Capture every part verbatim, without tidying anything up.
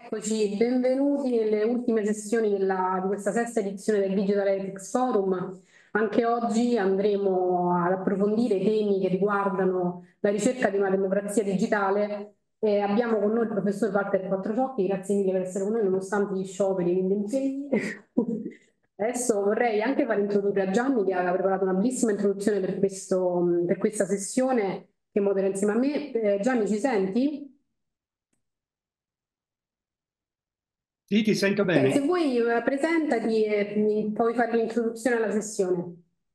Eccoci, benvenuti nelle ultime sessioni della- di questa sesta edizione del Digital Ethics Forum. Anche oggi andremo ad approfondire i temi che riguardano la ricerca di una democrazia digitale. E abbiamo con noi il professor Walter Quattrociocchi, grazie mille per essere con noi nonostante gli scioperi e gli impegni. Adesso vorrei anche far introdurre a Gianni che ha preparato una bellissima introduzione per, questo, per questa sessione che modera insieme a me. Eh, Gianni, ci senti? Sì, ti sento Ok, se bene. vuoi eh, presentati e mi- puoi fare l'introduzione alla sessione.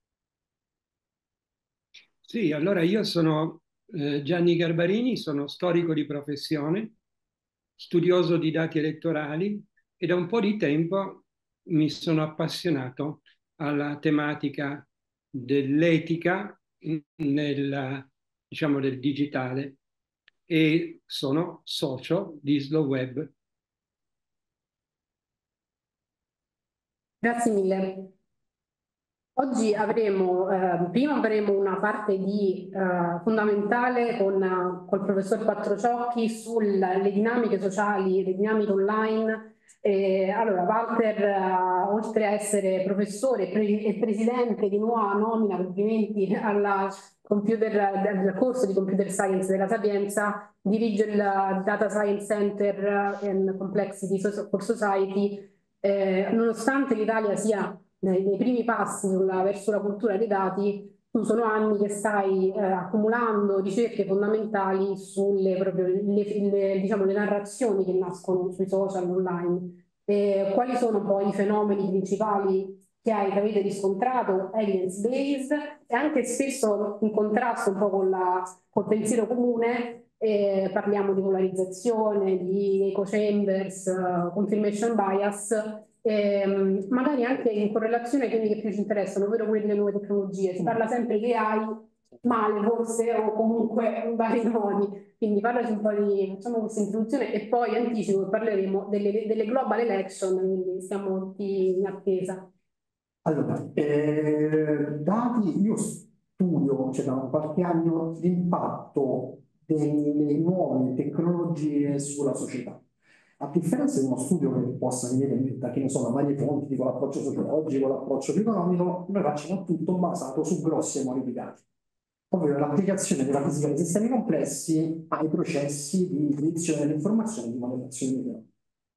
Sì, allora io sono eh, Gianni Garbarini, sono storico di professione, studioso di dati elettorali e da un po' di tempo mi sono appassionato alla tematica dell'etica nel, diciamo, del digitale e sono socio di SlowWeb. Grazie mille. Oggi avremo, eh, prima avremo una parte di, eh, fondamentale con eh, col professor Quattrociocchi sulle dinamiche sociali, le dinamiche online. E, allora, Walter, eh, oltre a essere professore e pre- e presidente di nuova nomina, complimenti alla computer, del corso di Computer Science della Sapienza, dirige il Data Science Center and Complexity for Society. Eh, nonostante l'Italia sia nei, nei primi passi sulla- verso la cultura dei dati, tu sono anni che stai eh, accumulando ricerche fondamentali sulle proprio le, le- diciamo, le narrazioni che nascono sui social online. E quali sono poi i fenomeni principali che, hai, che avete riscontrato, evidence-based, e anche spesso in contrasto un po' con la, col pensiero comune. Eh, parliamo di polarizzazione, di echo chambers, eh, confirmation bias, ehm, magari anche in correlazione ai temi che più ci interessano, ovvero quelli delle nuove tecnologie. Si parla sempre di A I, male forse, o comunque in vari modi. Quindi parlaci un po' di, facciamo questa introduzione e poi anticipo che parleremo delle, delle global election, quindi siamo tutti in attesa. Allora, eh, dati, io studio, cioè da qualche anno, l'impatto delle nuove tecnologie sulla società. A differenza di uno studio che possa venire da, che ne so, da varie fonti, tipo l'approccio sociologico, l'approccio economico, noi facciamo tutto basato su grossi amori di dati, ovvero l'applicazione della fisica dei sistemi complessi ai processi di fruizione dell'informazione e di modellazione economica.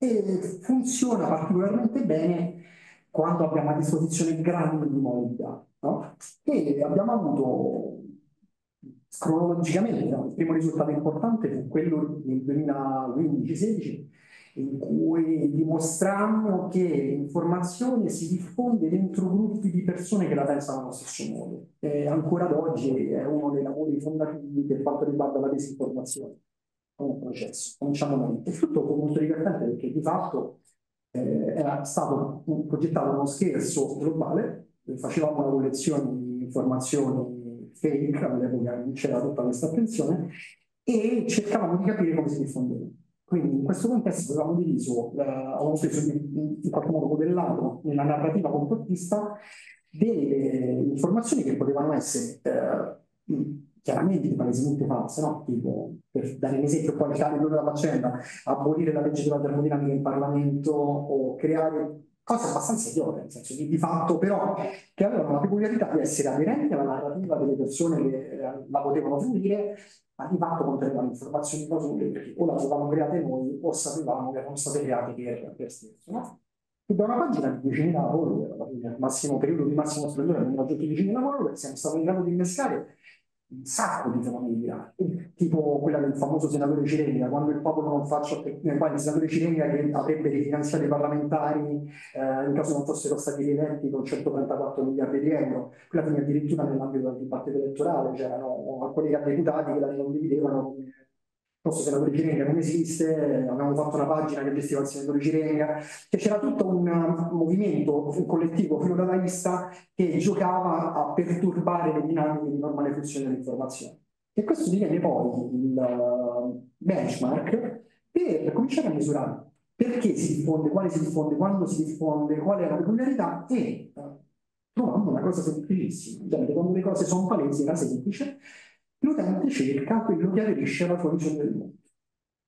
E funziona particolarmente bene quando abbiamo a disposizione grandi volumi di dati, no? E abbiamo avuto cronologicamente, no? Il primo risultato importante fu quello del duemilaquindici sedici, in cui dimostrammo che l'informazione si diffonde dentro gruppi di persone che la pensano allo stesso modo. E ancora ad oggi è uno dei lavori fondativi per quanto riguarda la disinformazione. È un processo, cominciamo da lì. È tutto molto divertente perché di fatto eh, era stato un- progettato uno scherzo globale, facevamo una collezione di informazioni fake, all'epoca non c'era tutta questa attenzione, e cercavamo di capire come si diffondeva. Quindi in questo contesto avevamo diviso, eh, avevamo preso in, in qualche modo modellato nella narrativa complottista delle informazioni che potevano essere eh, chiaramente palesemente false, no? Tipo, per dare un esempio, poi citare dove la faccenda, abolire la legge della termodinamica in Parlamento o creare cose abbastanza idiote, nel senso che di fatto però che avevano la peculiarità di essere aderenti alla narrativa delle persone che eh, la potevano fruire, ma di fatto contenevano informazioni fasulli perché o le avevamo create noi o sapevamo che erano state create per, per stesso, no? E da una pagina di diecimila follower, alla fine, al massimo periodo di massimo splendore, abbiamo raggiunto diecimila follower, siamo stati in grado di innescare un sacco di fenomeni virali, tipo quella del famoso senatore Cirenga, quando il popolo non faccia, eh, il senatore Cirenga che avrebbe rifinanziato i parlamentari eh, in caso non fossero stati rieletti con centotrentaquattro miliardi di euro, quella fine addirittura nell'ambito del dibattito elettorale, c'erano alcuni deputati che la condividevano. Il nostro senatore Cirenga non esiste, abbiamo fatto una pagina che gestiva il senatore Cirenga, che c'era tutto un movimento un collettivo filodadaista che giocava a perturbare le dinamiche di normale funzione dell'informazione. E questo diviene poi il benchmark per cominciare a misurare perché si diffonde, quale si diffonde, quando si diffonde, qual è la peculiarità e eh, trovando una cosa semplicissima. Ovviamente quando le cose sono palesi era semplice, l'utente cerca quello che aderisce alla sua visione del mondo.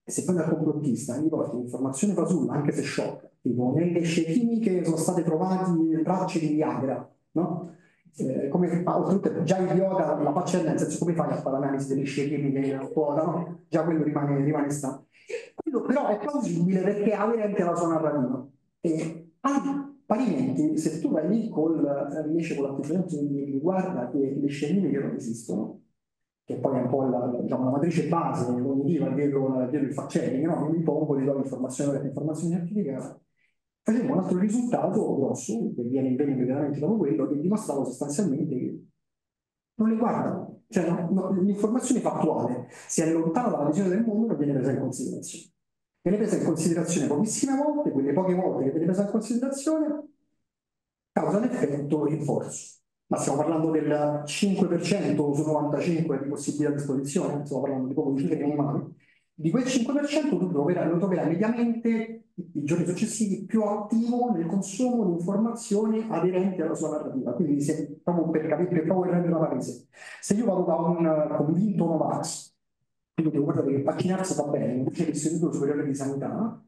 E se poi dal complottista mi porti un'informazione fasulla, anche se sciocca, tipo nelle scie chimiche sono state trovate tracce di Viagra, no? Eh, come, ah, oltretutto già idiota la faccia nel senso, come fai a fare l'analisi delle scie chimiche a quota, no? Già quello rimane, rimane sta. Quello però è plausibile perché è aderente alla sua narrativa. E ah, parimenti, se tu vai lì col, eh, invece con l'atteggiamento di guarda che le scie chimiche non esistono, che poi è un po' la, diciamo, la matrice base cognitiva dietro, dietro il fact-checking, no? Mi pongo, ti do l'informazione, l'informazione certificata. Facciamo un altro risultato grosso, che viene immediatamente dopo quello, che dimostrava sostanzialmente che non le guardano. Cioè, no, no, l'informazione fattuale si allontana dalla visione del mondo e viene presa in considerazione. Viene presa in considerazione pochissime volte, quelle poche volte che viene presa in considerazione causa un effetto rinforzo. Ma stiamo parlando del cinque per cento su novantacinque per cento di possibilità di esposizione, stiamo parlando di poco cifre minimali. Di quel cinque per cento tu troverai, lo troverai mediamente i giorni successivi più attivo nel consumo di informazioni aderenti alla sua narrativa. Quindi se, proprio per capire, per proprio rendere una palese, se io vado da un convinto Novax, quindi devo guardare che vaccinarsi va bene, invece l'Istituto Superiore di Sanità,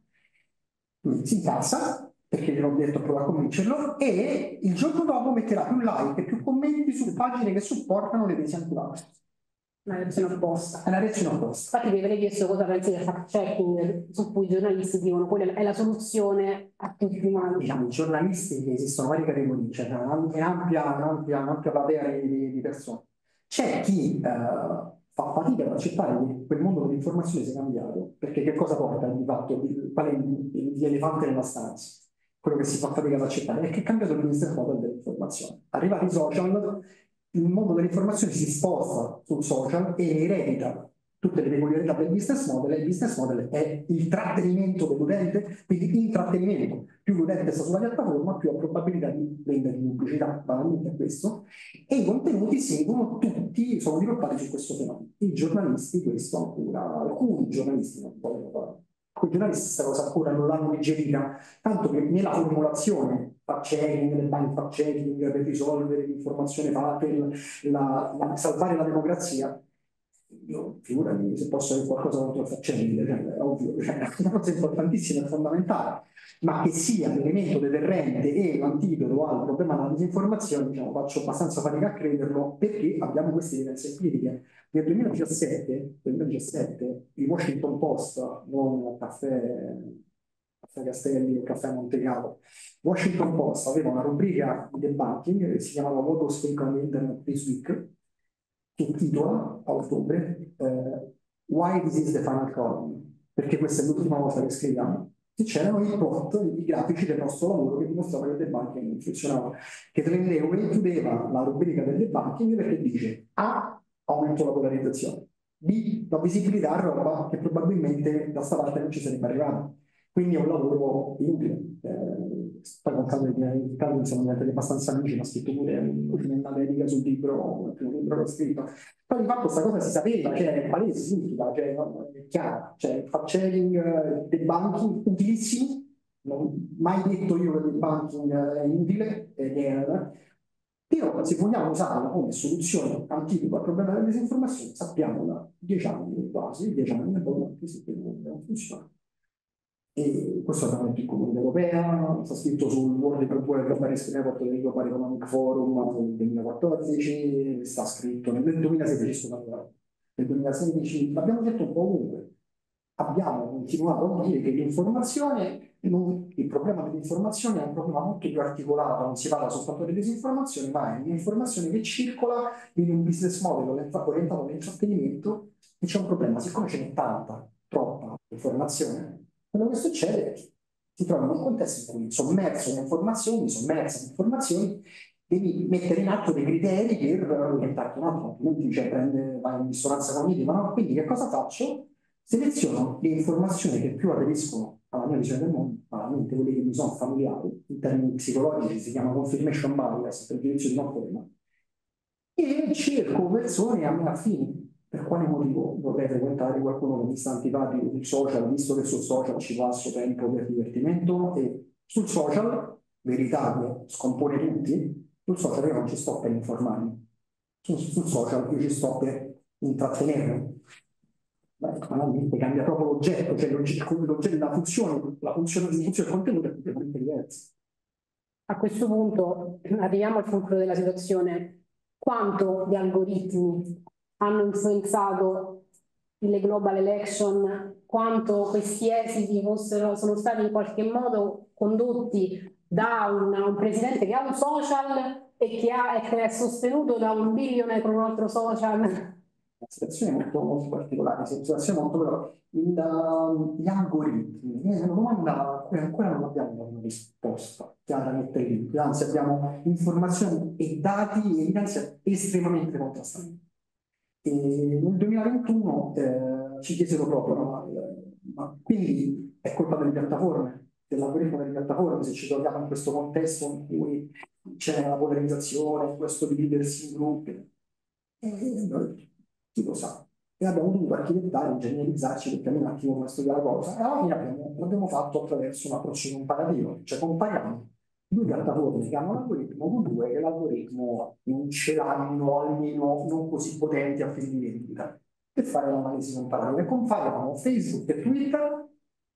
si incazza, perché gliel'ho detto, prova a convincerlo, e il giorno dopo metterà più like e più commenti su pagine che supportano le tesi anti-vax. Una reazione opposta. È una reazione opposta. Infatti vi avrei chiesto cosa pensi del fact-checking su cui i giornalisti dicono quella è la soluzione a tutti i mali. Diciamo, i giornalisti che esistono vari categorie, cioè un'ampia, un'ampia, un'ampia platea di, di persone. C'è chi eh, fa fatica ad accettare che quel mondo dell'informazione sia cambiato, perché che cosa porta di fatto, qual è l'elefante nella stanza? Quello che si fa fatica ad accettare è che è cambiato il business model dell'informazione. Arrivati i social, il mondo dell'informazione si sposta sul social e eredita tutte le peculiarità del business model, e il business model è il trattenimento dell'utente, quindi intrattenimento. Più l'utente sta sulla piattaforma, più ha probabilità di vendere pubblicità, banalmente è questo, e i contenuti seguono tutti, sono dirottati su questo fenomeno. I giornalisti questo ancora, alcuni giornalisti non vogliono fare. Con i giornalisti questa cosa ancora non l'hanno digerita, tanto che nella formulazione fact-checking, nel bank fact-checking per risolvere l'informazione fatta, per la, la, salvare la democrazia, io figurati se posso avere qualcosa contro il fact-checking, è ovvio, cioè, è una cosa importantissima e fondamentale, ma che sia l'elemento deterrente e l'antidoto al problema della disinformazione, diciamo, faccio abbastanza fatica a crederlo, perché abbiamo queste evidenze empiriche. Nel duemiladiciassette, duemiladiciassette il Washington Post, non Caffè, Caffè Castelli o Caffè Montecarlo, Washington Post aveva una rubrica di debunking che si chiamava What was fake on the Internet this week, che titola a ottobre eh, Why this is the final column, perché questa è l'ultima volta che scriviamo. E c'erano i plot, i grafici del nostro lavoro che dimostravano che il debunking non funzionava, che rendeva e chiudeva la rubrica del debunking perché dice A, aumento la polarizzazione, B, la visibilità a roba che probabilmente da sta parte non ci sarebbe arrivata. Quindi è un lavoro inutile. Eh, poi con Calvin, in Calvin siamo diventati abbastanza amici, ma ha scritto pure una dedica sul libro, il primo libro che ho scritto. Poi di fatto questa cosa si sapeva, cioè è palese, significa, cioè, no? È chiaro, cioè fact-checking, debunking utilissimi, non mai detto io che il debunking è inutile, ed è, però se vogliamo usarlo come soluzione antidoto al problema della disinformazione, sappiamo da dieci anni quasi, dieci anni e poi non funziona. E questo è veramente in Comunità Europea, sta scritto sul World Global Report del Global Economic Forum del duemilaquattordici, sta scritto nel duemilasedici, nel duemilasedici, l'abbiamo detto un po' ovunque. Abbiamo continuato a dire che l'informazione, il problema dell'informazione è un problema molto più articolato, non si parla soltanto di disinformazione, ma è un'informazione che circola in un business model orientato all'intrattenimento, e c'è un problema, siccome ce n'è tanta, troppa informazione, quello che succede è che ti trovi in un contesto in cui sommerso da informazioni, sommersa da informazioni, devi mettere in atto dei criteri per orientarti un attimo, altrimenti cioè, prende, vai in dissonanza cognitiva. No? Quindi che cosa faccio? Seleziono le informazioni che più aderiscono alla mia visione del mondo, banalmente quelle che mi sono familiari, in termini psicologici si chiama confirmation bias, per giudizio di conferma, e cerco persone a me affini. Per quale motivo vorrei frequentare qualcuno che mi sta antipatico sul social, visto che sul social ci passo tempo per divertimento, e sul social, verità che scompone tutti, sul social io non ci sto per informarmi, sul, sul social io ci sto per intrattenermi. banalmente cambia proprio l'oggetto, cioè l'oggetto, la funzione, la funzione di funzione del contenuto è completamente diversa. A questo punto arriviamo al fulcro della situazione. Quanto gli algoritmi hanno influenzato le global election, quanto questi esiti fossero, sono stati in qualche modo condotti da un, un presidente che ha un social e che, ha, e che è sostenuto da un billionaire con un altro social. La situazione è molto, molto particolare, la situazione è molto però il, uh, gli algoritmi, è una domanda a cui ancora non abbiamo una risposta chiaramente limpida, anzi abbiamo informazioni e dati e evidenze estremamente contrastanti. E nel duemilaventuno eh, ci chiesero proprio, no, ma quindi è colpa delle piattaforme, dell'algoritmo delle piattaforme, se ci troviamo in questo contesto in cui c'è la polarizzazione, questo dividersi in gruppi. E, chi lo sa? E abbiamo dovuto architettare, ingegnerizzarci per capire un attimo come studiare la cosa. E alla fine abbiamo, l'abbiamo fatto attraverso un approccio comparativo, cioè compariamo due piattaforme che hanno l'algoritmo con due che l'algoritmo non ce l'hanno, almeno non così potenti a fini di vendita, per fare un'analisi comparativa. E compariamo Facebook e Twitter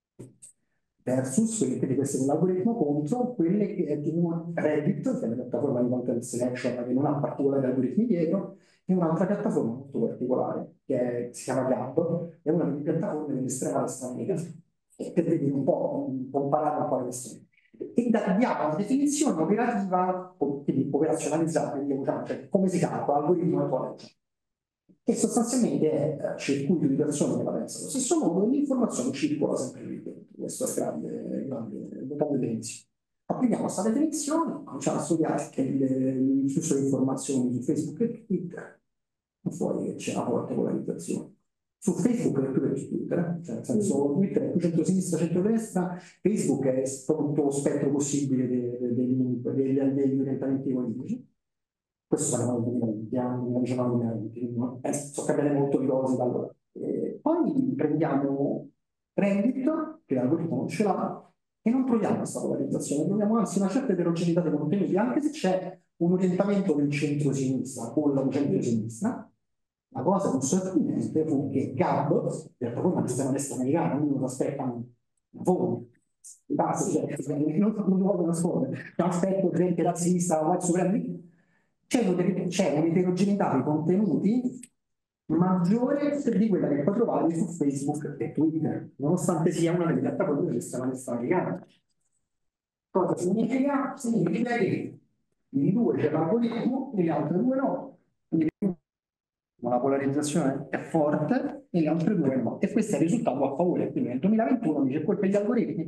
versus quelle che di queste con l'algoritmo contro quelle che è di Reddit, che è una piattaforma di content selection che non ha particolari algoritmi dietro, e un'altra piattaforma molto particolare che è, si chiama Gab, è una delle piattaforme dell'estrema destra americana, per vedere un po', comparare un po' le questioni. E diamo una definizione operativa, quindi operazionalizzata, diciamo, cioè come si calcola l'algoritmo e college. E sostanzialmente è circuito di persone che la pensano allo stesso modo e l'informazione circola sempre lì dentro. Questo è il grande, grande, grande definizione. Applichiamo questa definizione, cominciamo a studiare che il, il flusso di informazioni su Facebook e Twitter, fuori che c'è una forte polarizzazione. Su Facebook è più che su Twitter, cioè nel senso Twitter è più centro-sinistra, centro-destra, Facebook è tutto lo spettro possibile dei, dei, dei, degli, degli orientamenti politici. Questo sarà nel duemilaventi, duemiladiciannove duemilaventi, eh, so cambiare molto di cose da allora. E poi prendiamo Reddit, che l'algoritmo non ce l'ha, e non troviamo questa polarizzazione, troviamo anzi una certa eterogeneità dei contenuti, anche se c'è un orientamento del centro-sinistra con la centro-sinistra. La cosa più sorprendente fu che Gab, piattaforma estrema destra americana, quindi non aspettano voi, cioè, non, non lo voglio nascondere, non aspetto gente razzista, white supremacy. C'è un'eterogeneità dei contenuti maggiore di quella che puoi trovare su Facebook e Twitter, nonostante sia una delle piattaforme dell'estrema destra americana. Cosa significa? Significa che in due c'è l'algoritmo e le altre due no. Quindi la polarizzazione è forte e le altre due no. E questo è il risultato a favore. Quindi nel duemilaventuno dice colpa degli algoritmi.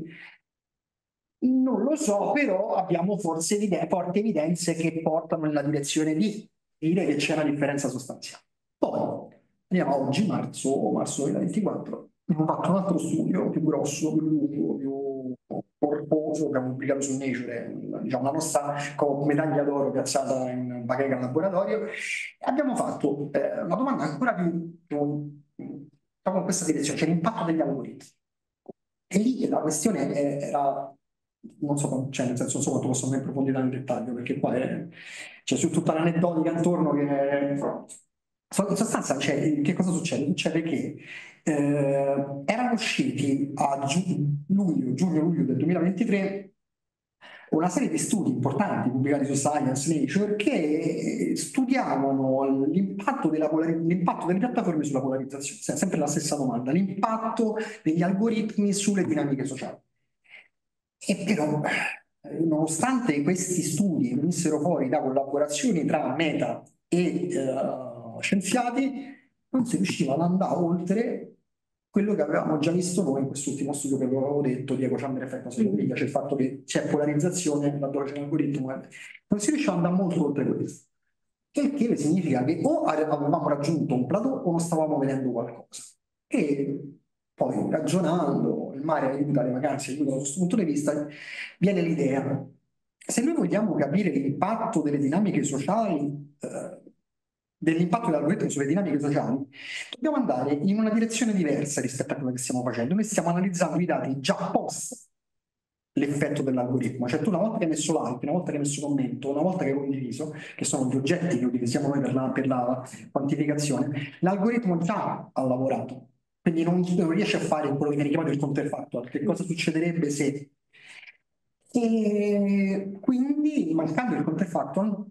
Non lo so, però abbiamo forse eviden- forti evidenze che portano nella direzione di dire che c'è una differenza sostanziale. Poi, andiamo a oggi, marzo, marzo duemilaventiquattro, abbiamo fatto un altro studio più grosso, più lungo, più corposo, abbiamo pubblicato su Nature, diciamo, la nostra medaglia d'oro piazzata in bacheca al laboratorio, e abbiamo fatto eh, una domanda ancora più, più proprio in questa direzione, cioè l'impatto degli algoritmi. E lì la questione era... non so, cioè, nel senso, non so quanto posso andare in profondità nel dettaglio, perché qua è, c'è su tutta l'aneddotica intorno che in sostanza, cioè, che cosa succede? Succede che eh, erano usciti a giu- luglio, giugno-luglio del duemilaventitré una serie di studi importanti pubblicati su Science, Nature, che studiavano l'impatto, della l'impatto delle piattaforme sulla polarizzazione, sempre la stessa domanda, l'impatto degli algoritmi sulle dinamiche sociali. E però, nonostante questi studi venissero fuori da collaborazioni tra Meta e uh, scienziati, non si riusciva ad andare oltre quello che avevamo già visto noi in quest'ultimo studio che avevo detto di eco chamber effetto secondaria, cioè il fatto che c'è polarizzazione laddove c'è un algoritmo, non si riusciva ad andare molto oltre questo. Il che significa che o avevamo raggiunto un plateau o non stavamo vedendo qualcosa. E poi ragionando, il mare aiuta, le vacanze aiutano da questo punto di vista, viene l'idea. Se noi vogliamo capire l'impatto delle dinamiche sociali, eh, dell'impatto dell'algoritmo sulle dinamiche sociali, dobbiamo andare in una direzione diversa rispetto a quello che stiamo facendo. Noi stiamo analizzando i dati già post l'effetto dell'algoritmo, cioè tu una volta che hai messo like, una volta che hai messo commento, una volta che hai condiviso, che sono gli oggetti che utilizziamo noi per la, per la quantificazione, l'algoritmo già ha lavorato Quindi non, non riesce a fare quello che viene chiamato il counterfactual. Che cosa succederebbe se... E quindi, mancando il counterfactual,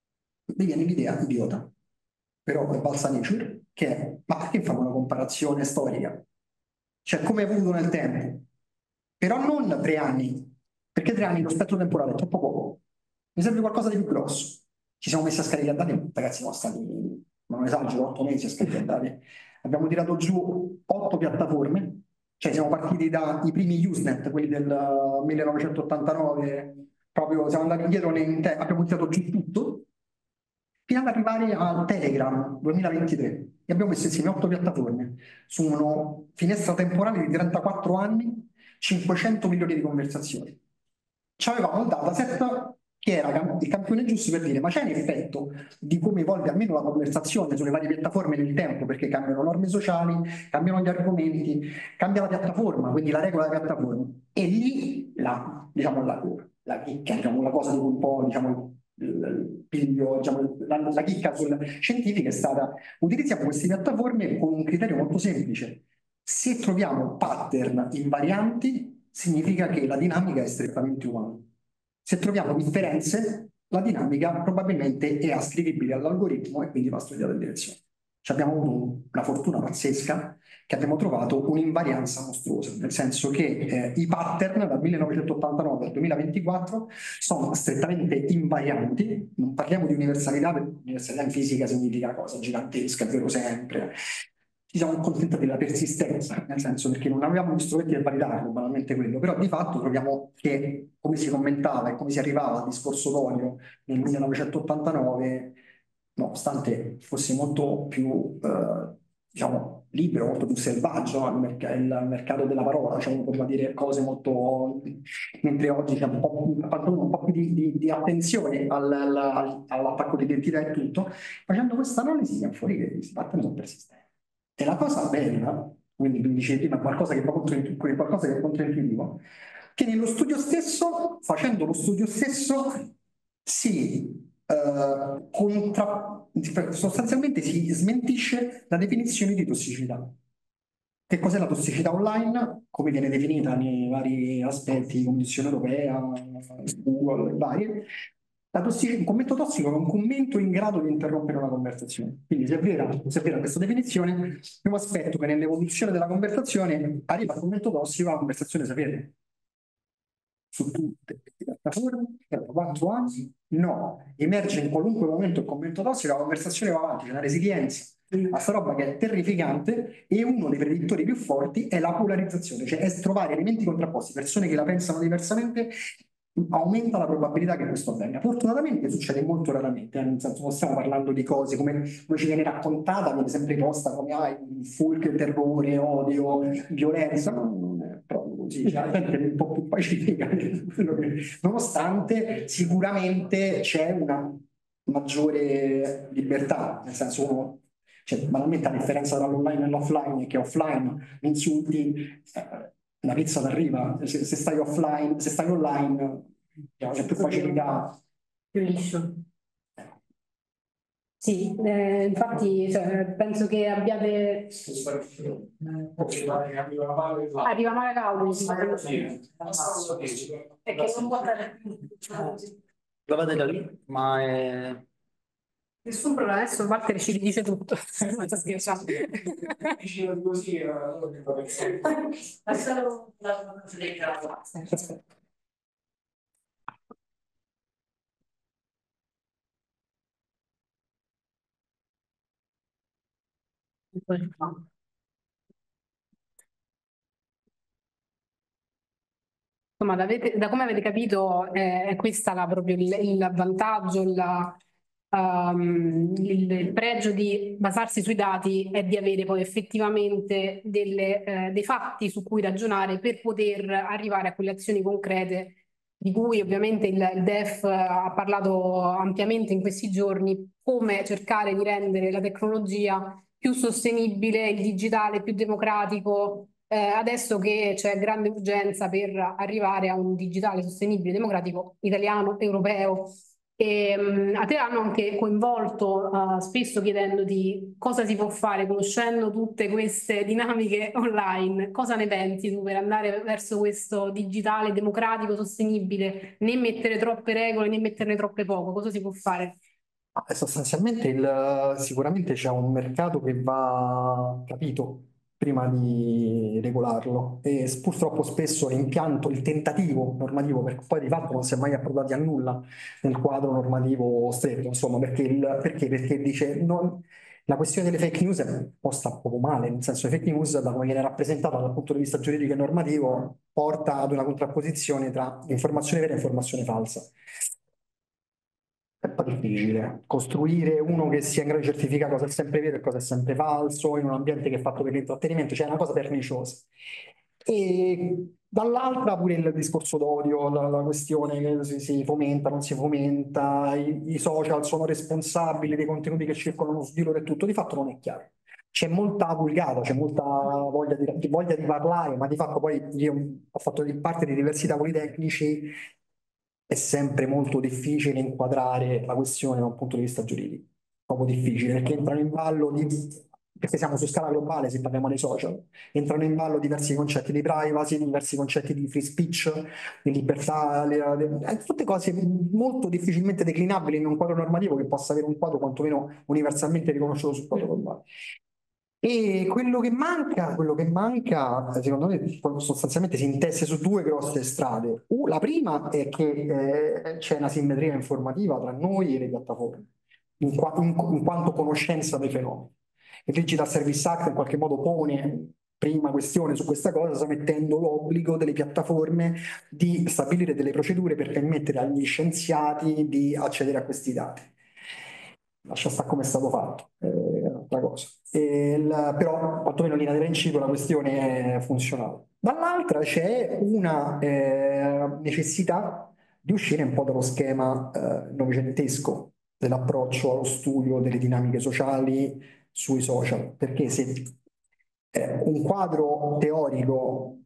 mi viene l'idea idiota, però è balsa nature, che è, ma perché fare una comparazione storica? Cioè, come è evoluto nel tempo? Però non tre anni, perché tre anni lo spettro temporale è troppo poco. Mi serve qualcosa di più grosso. Ci siamo messi a scaricare dati, ragazzi, sono stati, non esagero, otto mesi a scaricare dati. Abbiamo tirato giù otto piattaforme, cioè siamo partiti dai primi Usenet, quelli del uh, millenovecentottantanove, proprio siamo andati indietro, nei, abbiamo tirato giù tutto, fino ad arrivare al Telegram duemilaventitré e abbiamo messo insieme otto piattaforme su una finestra temporale di trentaquattro anni, cinquecento milioni di conversazioni. Ci avevamo un dataset che era il campione giusto per dire ma c'è un effetto di come evolve almeno la conversazione sulle varie piattaforme nel tempo, perché cambiano norme sociali, cambiano gli argomenti, cambia la piattaforma, quindi la regola della piattaforma. E lì la, diciamo, la, la chicca, diciamo, la cosa di cui un po', diciamo, il piglio, diciamo, la, la chicca sul scientifica è stata: utilizziamo queste piattaforme con un criterio molto semplice. Se troviamo pattern invarianti, significa che la dinamica è strettamente umana. Se troviamo differenze, la dinamica probabilmente è ascrivibile all'algoritmo e quindi va studiata in direzione. Ci abbiamo avuto una fortuna pazzesca che abbiamo trovato un'invarianza mostruosa, nel senso che eh, i pattern dal millenovecentottantanove al duemilaventiquattro sono strettamente invarianti. Non parliamo di universalità, perché universalità in fisica significa cosa gigantesca, è vero sempre. Ci siamo accontentati della persistenza, nel senso perché non avevamo gli strumenti per validarlo, banalmente quello, però di fatto troviamo che, come si commentava e come si arrivava al discorso d'olio nel millenovecentottantanove, nonostante fosse molto più, eh, diciamo, libero, molto più selvaggio, il, merc il mercato della parola, diciamo, poteva dire cose molto... mentre oggi c'è un po' più, un po' più di, di, di attenzione al, al, all'attacco di identità e tutto, facendo questa analisi siamo fuori che si battono sono persistenti. E la cosa bella, quindi mi dicevi prima, qualcosa che, è qualcosa che è controintuitivo, che nello studio stesso, facendo lo studio stesso, si eh, contra, sostanzialmente si smentisce la definizione di tossicità. Che cos'è la tossicità online? Come viene definita nei vari aspetti, Commissione europea, Google, varie. La tossic- un commento tossico è un commento in grado di interrompere una conversazione. Quindi se è vera, se è vera questa definizione, il primo aspetto che nell'evoluzione della conversazione arriva al commento tossico, la conversazione si vede. Su tutte le piattaforme, per quattro anni, no. Emerge in qualunque momento il commento tossico, la conversazione va avanti, c'è una resilienza a questa roba che è terrificante, e uno dei predittori più forti è la polarizzazione, cioè è trovare elementi contrapposti, persone che la pensano diversamente, aumenta la probabilità che questo avvenga. Fortunatamente succede molto raramente, eh, nel senso non stiamo parlando di cose come, come ci viene raccontata, viene sempre posta come ah, fulcro, terrore, odio, violenza, ma non è proprio così, cioè, la gente è un po' più pacifica, nonostante sicuramente c'è una maggiore libertà, nel senso uno, cioè, banalmente la differenza tra l'online e l'offline è che offline insulti, eh, la pizza ti arriva, se, se stai offline, se stai online c'è più facilità. Più liscio. Sì, eh, infatti cioè, penso che abbiate... Arriva male caudo, sì. Perché non può andare... Lo vado da lì, ma è... Nessun problema, adesso Walter ci dice tutto. Non sto scherzando. Vicino così, è solo la classe. Insomma, da, avete, da come avete capito, eh, è questa la, proprio il, il vantaggio, la, um, il, il pregio di basarsi sui dati è di avere poi effettivamente delle, eh, dei fatti su cui ragionare per poter arrivare a quelle azioni concrete di cui ovviamente il, il D E F ha parlato ampiamente in questi giorni, come cercare di rendere la tecnologia più sostenibile, il digitale più democratico, eh, adesso che c'è grande urgenza per arrivare a un digitale sostenibile, democratico, italiano, europeo, E, um, a te hanno anche coinvolto uh, spesso chiedendoti cosa si può fare, conoscendo tutte queste dinamiche online. Cosa ne pensi tu per andare verso questo digitale democratico, sostenibile, né mettere troppe regole né metterne troppe poco? Cosa si può fare? Ah, sostanzialmente il- sicuramente c'è un mercato che va capito prima di regolarlo e s- purtroppo spesso l'impianto, il tentativo normativo, perché poi di fatto non si è mai approdati a nulla nel quadro normativo stretto, insomma, perché, il- perché? Perché dice non- la questione delle fake news è posta poco male, nel senso che fake news, da come viene rappresentata dal punto di vista giuridico e normativo, porta ad una contrapposizione tra informazione vera e informazione falsa. È un po' difficile costruire uno che sia in grado di certificare cosa è sempre vero e cosa è sempre falso in un ambiente che è fatto per l'intrattenimento, cioè è una cosa perniciosa. E dall'altra pure il discorso d'odio, la, la questione che si, si fomenta, non si fomenta, i, i social sono responsabili dei contenuti che circolano su di loro e tutto, di fatto non è chiaro. C'è molta vulgata, c'è molta voglia di, voglia di parlare, ma di fatto poi io ho fatto parte di diversi tavoli tecnici, è sempre molto difficile inquadrare la questione da un punto di vista giuridico. Proprio difficile, perché entrano in ballo di, perché siamo su scala globale, se parliamo dei social, entrano in ballo diversi concetti di privacy, diversi concetti di free speech, di libertà, le- le- eh, tutte cose molto difficilmente declinabili in un quadro normativo che possa avere un quadro quantomeno universalmente riconosciuto sul quadro globale. E quello che manca, quello che manca, secondo me, sostanzialmente si intesse su due grosse strade. Uh, la prima è che eh, c'è una simmetria informativa tra noi e le piattaforme, in, qua- in- in quanto conoscenza dei fenomeni. Il Digital Service Act in qualche modo pone prima questione su questa cosa, sta mettendo l'obbligo delle piattaforme di stabilire delle procedure per permettere agli scienziati di accedere a questi dati. Lascia stare come è stato fatto, è un'altra cosa. E il- però, quantomeno in linea di principio, la questione è funzionale. Dall'altra c'è una eh, necessità di uscire un po' dallo schema eh, novecentesco dell'approccio allo studio delle dinamiche sociali sui social, perché se eh, un quadro teorico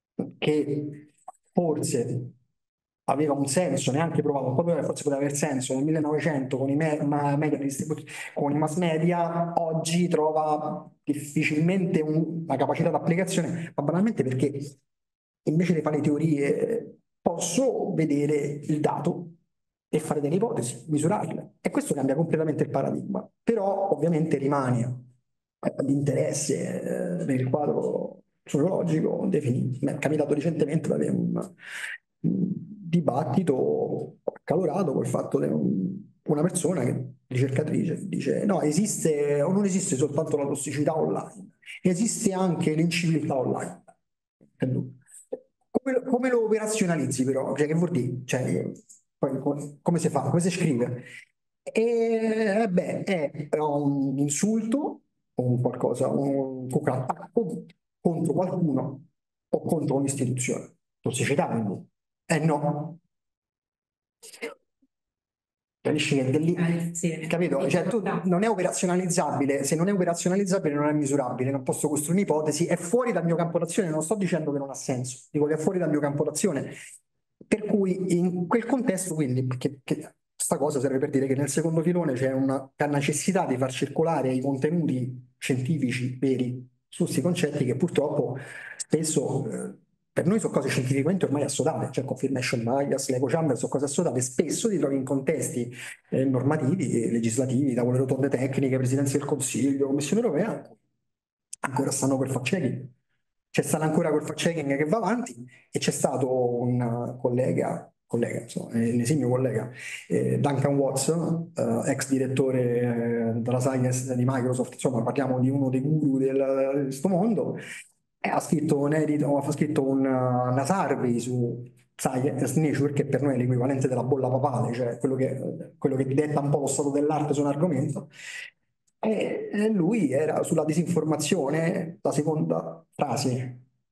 che forse aveva un senso, neanche provato, un quadro che forse poteva aver senso nel millenovecento con i, me- ma- media distributi- con i mass media, oggi trova difficilmente un- una capacità d'applicazione, ma banalmente perché invece di fare teorie posso vedere il dato e fare delle ipotesi, misurarle. E questo cambia completamente il paradigma. Però ovviamente rimane eh, l'interesse eh, nel quadro sociologico definito. Mi è capitato recentemente di avere un, un dibattito accalorato col fatto che un- una persona che ricercatrice dice no, esiste o non esiste soltanto la tossicità online, esiste anche l'inciviltà online. E lui, Come, lo- come lo operazionalizzi però? Cioè, che vuol dire? Cioè, poi, come, come si fa? Come si scrive? E, eh, beh, è un insulto o un qualcosa, un, un attacco contro qualcuno o contro un'istituzione. Tossicità, quindi. Eh no. Capisci che è lì, Eh, sì. capito? Cioè, tu non è operazionalizzabile, se non è operazionalizzabile non è misurabile, non posso costruire un'ipotesi, è fuori dal mio campo d'azione, non sto dicendo che non ha senso, dico che è fuori dal mio campo d'azione. Per cui in quel contesto, quindi, perché che, questa cosa serve per dire che nel secondo filone c'è una necessità di far circolare i contenuti scientifici veri su questi concetti che purtroppo spesso eh, per noi sono cose scientificamente ormai assodate, cioè confirmation bias, l'echo chamber sono cose assodate, spesso ti trovi in contesti eh, normativi e legislativi, tavole rotonde tecniche, presidenza del Consiglio, Commissione europea, ancora stanno col fact-checking. C'è stato ancora col fact-checking che va avanti e c'è stato un collega, collega, insomma, un esimio collega, eh, Duncan Watts, eh, ex direttore eh, della Science di Microsoft, insomma parliamo di uno dei guru del- di questo mondo, e ha scritto un edito, ha scritto un, una survey su Science Nature, che per noi è l'equivalente della bolla papale, cioè quello che, quello che detta un po' lo stato dell'arte su un argomento. E lui era sulla disinformazione, la seconda frase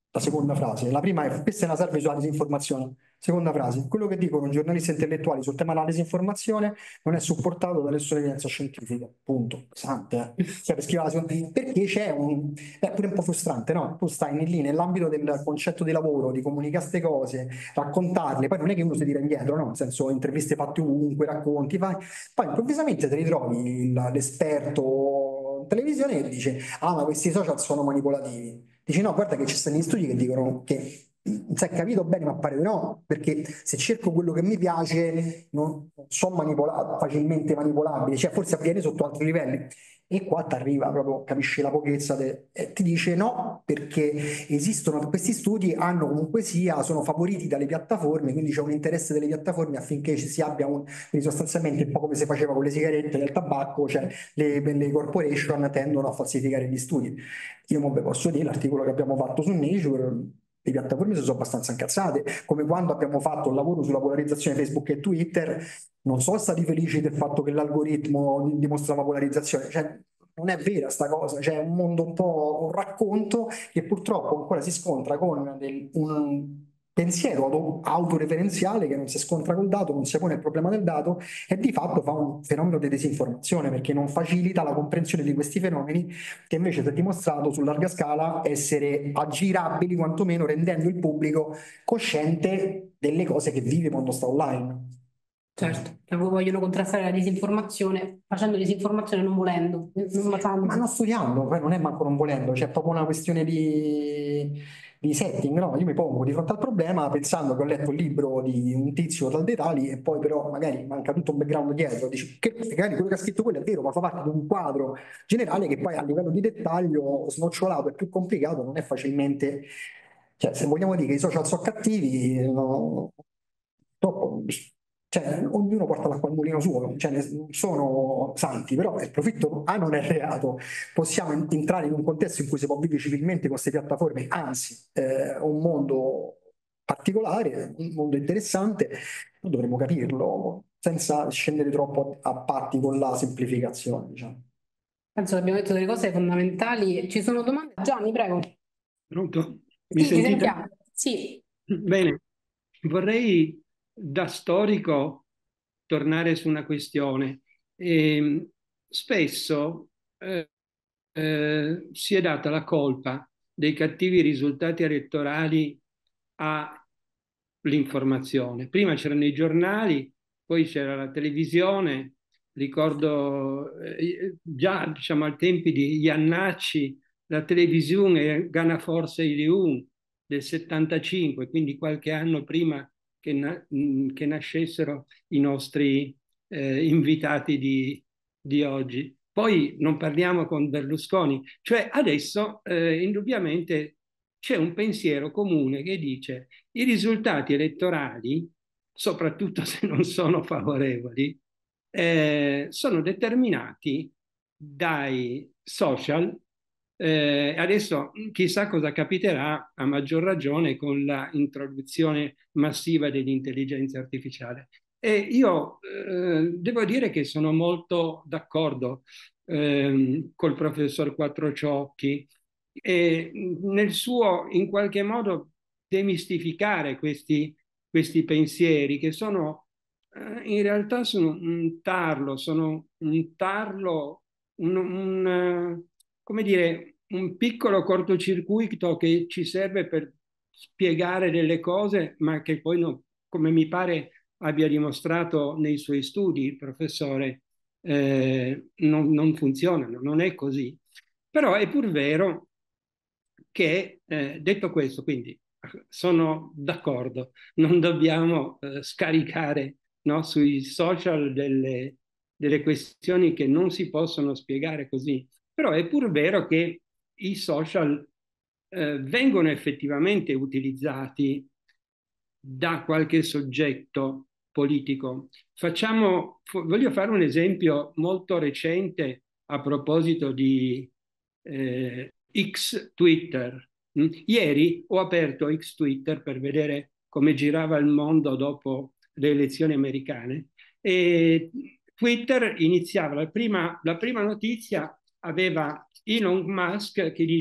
la seconda frase. La prima è: questa è una salve sulla disinformazione. Seconda frase: quello che dicono giornalisti intellettuali sul tema della disinformazione non è supportato da nessuna evidenza scientifica. Punto. Pesante, eh? Cioè, per scrivere la seconda- perché c'è un... È pure un po' frustrante, no? Tu stai lì nell'ambito del concetto di lavoro, di comunicare queste cose, raccontarle, poi non è che uno si tira indietro, no? Nel senso, interviste fatte ovunque, racconti, fai... Poi improvvisamente ti ritrovi il- l'esperto in televisione che dice: ah, ma questi social sono manipolativi. Dici: no, guarda che ci stanno gli studi che dicono che non si è capito bene, ma pare di no, perché se cerco quello che mi piace non sono manipolato, facilmente manipolabile, cioè forse avviene sotto altri livelli. E qua ti arriva proprio, capisci la pochezza de- e ti dice no, perché esistono questi studi, hanno comunque sia, sono favoriti dalle piattaforme, quindi c'è un interesse delle piattaforme affinché ci si abbia un, quindi sostanzialmente un po' come si faceva con le sigarette del tabacco, cioè le, le corporation tendono a falsificare gli studi. Io mo ve posso dire, l'articolo che abbiamo fatto su Nature, le piattaforme si sono abbastanza incazzate, come quando abbiamo fatto un lavoro sulla polarizzazione Facebook e Twitter, non sono stati felici del fatto che l'algoritmo dimostrava polarizzazione, cioè non è vera sta cosa, c'è un mondo un po' un racconto che purtroppo ancora si scontra con del- un pensiero auto- autoreferenziale che non si scontra col dato, non si pone il problema del dato e di fatto fa un fenomeno di disinformazione perché non facilita la comprensione di questi fenomeni che invece si è dimostrato su larga scala essere aggirabili, quantomeno rendendo il pubblico cosciente delle cose che vive quando sta online. Certo, che vogliono contrastare la disinformazione, facendo disinformazione non volendo, non basando- Ma non studiando, poi non è manco non volendo, c'è proprio una questione di, di setting, no? Io mi pongo di fronte al problema pensando che ho letto il libro di un tizio tal dei tali e poi però magari manca tutto un background dietro, dici che magari quello che ha scritto quello è vero, ma fa parte di un quadro generale che poi a livello di dettaglio snocciolato e più complicato non è facilmente, cioè se vogliamo dire che i social sono cattivi, no, troppo, cioè, ognuno porta l'acqua al mulino suo, cioè, ne- sono santi, però il profitto A non è reato. Possiamo en- entrare in un contesto in cui si può vivere civilmente con queste piattaforme, anzi, è un mondo particolare, un mondo interessante, però dovremmo capirlo senza scendere troppo a patti con la semplificazione, diciamo. Penso che abbiamo detto delle cose fondamentali. Ci sono domande? Gianni, prego. Pronto? Mi Sì, ti sentite? sentiamo. Sì. Bene, vorrei da storico tornare su una questione. E, spesso eh, eh, si è data la colpa dei cattivi risultati elettorali all'informazione. Prima c'erano i giornali, poi c'era la televisione. Ricordo eh, già diciamo, ai tempi di Iannacci, la televisione gana forse il un del settantacinque, quindi qualche anno prima che, na- che nascessero i nostri eh, invitati di, di oggi. Poi non parliamo con Berlusconi, cioè adesso eh, indubbiamente c'è un pensiero comune che dice i risultati elettorali, soprattutto se non sono favorevoli, eh, sono determinati dai social. Eh, adesso chissà cosa capiterà a maggior ragione con l'introduzione massiva dell'intelligenza artificiale. E io eh, devo dire che sono molto d'accordo ehm, col professor Quattrociocchi e nel suo in qualche modo demistificare questi, questi pensieri che sono eh, in realtà sono un tarlo, sono un tarlo, un, un, eh, come dire, un piccolo cortocircuito che ci serve per spiegare delle cose, ma che poi, no, come mi pare abbia dimostrato nei suoi studi il professore, eh, non, non funzionano, non è così. Però è pur vero che, eh, detto questo, quindi sono d'accordo, non dobbiamo eh, scaricare no, sui social delle, delle questioni che non si possono spiegare così, però è pur vero che i social eh, vengono effettivamente utilizzati da qualche soggetto politico. Facciamo, voglio fare un esempio molto recente a proposito di eh, X Twitter. Ieri ho aperto X Twitter per vedere come girava il mondo dopo le elezioni americane e Twitter iniziava, la prima, la prima notizia aveva Elon Musk che dice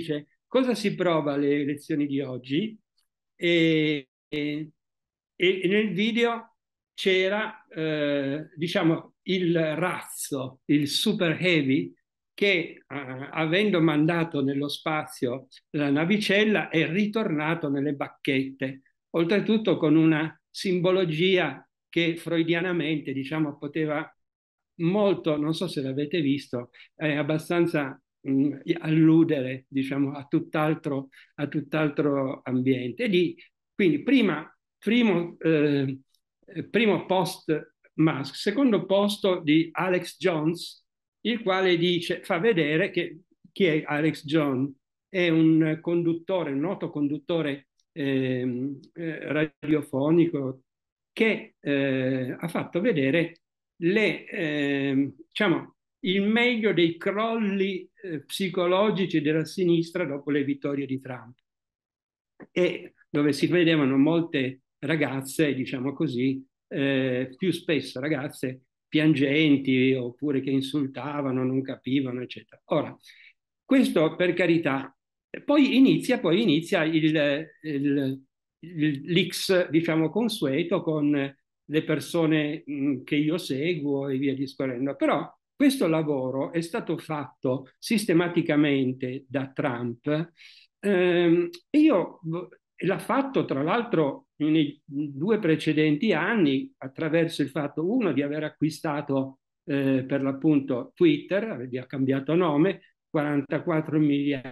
cosa si prova alle elezioni di oggi? E, e, e nel video c'era, eh, diciamo, il razzo, il super heavy, che eh, avendo mandato nello spazio la navicella è ritornato nelle bacchette, oltretutto con una simbologia che freudianamente, diciamo, poteva molto, non so se l'avete visto, è abbastanza mh, alludere, diciamo, a tutt'altro, a tutt'altro ambiente. E lì, quindi, prima, primo, eh, primo post Musk, secondo posto di Alex Jones, il quale dice, fa vedere che chi è Alex Jones? È un conduttore, un noto conduttore eh, eh, radiofonico che eh, ha fatto vedere le, eh, diciamo, il meglio dei crolli eh, psicologici della sinistra dopo le vittorie di Trump, e dove si vedevano molte ragazze, diciamo così, eh, più spesso ragazze piangenti oppure che insultavano, non capivano, eccetera. Ora, questo per carità. Poi inizia, poi inizia il, il, l'X, diciamo, consueto con le persone mh, che io seguo e via discorrendo. Però questo lavoro è stato fatto sistematicamente da Trump. Eh, io l'ha fatto tra l'altro nei due precedenti anni attraverso il fatto, uno, di aver acquistato eh, per l'appunto Twitter, gli ha cambiato nome, quarantaquattro miliardi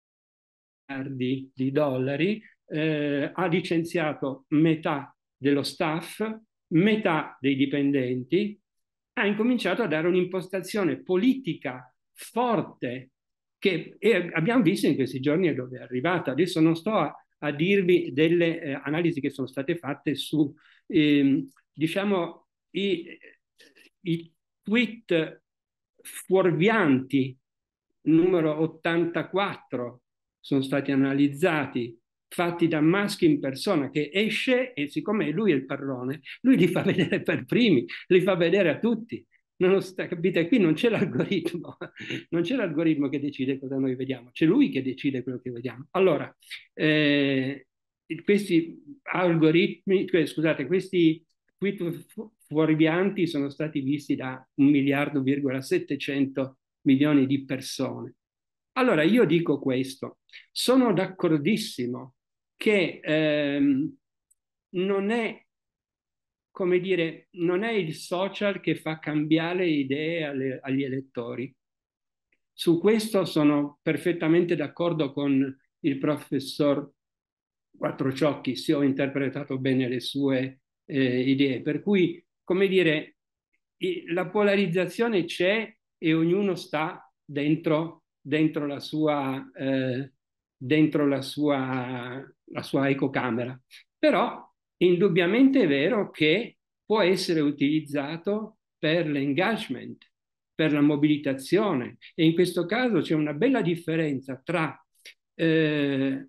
di dollari, eh, ha licenziato metà dello staff, metà dei dipendenti, ha incominciato a dare un'impostazione politica forte che abbiamo visto in questi giorni è dove è arrivata. Adesso non sto a, a dirvi delle eh, analisi che sono state fatte su, eh, diciamo, i, i tweet fuorvianti numero ottantaquattro sono stati analizzati, fatti da Musk in persona, che esce e siccome lui è il padrone, lui li fa vedere per primi, li fa vedere a tutti. Non sta, capite? Qui non c'è l'algoritmo, non c'è l'algoritmo che decide cosa noi vediamo, c'è lui che decide quello che vediamo. Allora, eh, questi algoritmi, cioè, scusate, questi tweet fuorvianti sono stati visti da un miliardo virgola settecento milioni di persone. Allora io dico questo, sono d'accordissimo che ehm, non è, come dire, non è il social che fa cambiare idee alle, agli elettori. Su questo sono perfettamente d'accordo con il professor Quattrociocchi, se ho interpretato bene le sue eh, idee. Per cui, come dire, la polarizzazione c'è e ognuno sta dentro, dentro la sua, eh, dentro la sua, la sua ecocamera. Però indubbiamente è vero che può essere utilizzato per l'engagement, per la mobilitazione, e in questo caso c'è una bella differenza tra eh,